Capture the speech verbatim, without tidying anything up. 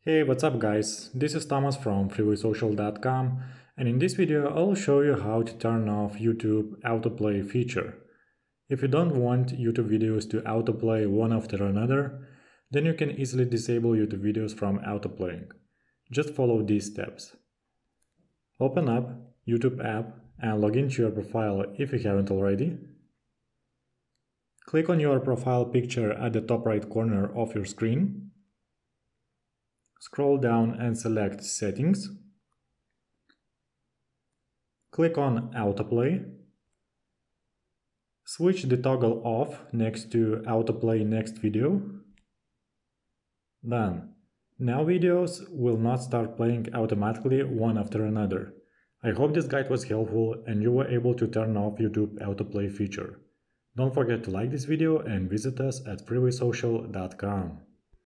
Hey, what's up guys? This is Thomas from freeway social dot com, and in this video I'll show you how to turn off YouTube autoplay feature. If you don't want YouTube videos to autoplay one after another, then you can easily disable YouTube videos from autoplaying. Just follow these steps. Open up YouTube app and log into your profile if you haven't already. Click on your profile picture at the top right corner of your screen. Scroll down and select Settings. Click on Autoplay. Switch the toggle off next to Autoplay Next Video. Done. Now videos will not start playing automatically one after another. I hope this guide was helpful and you were able to turn off YouTube autoplay feature. Don't forget to like this video and visit us at freeway social dot com.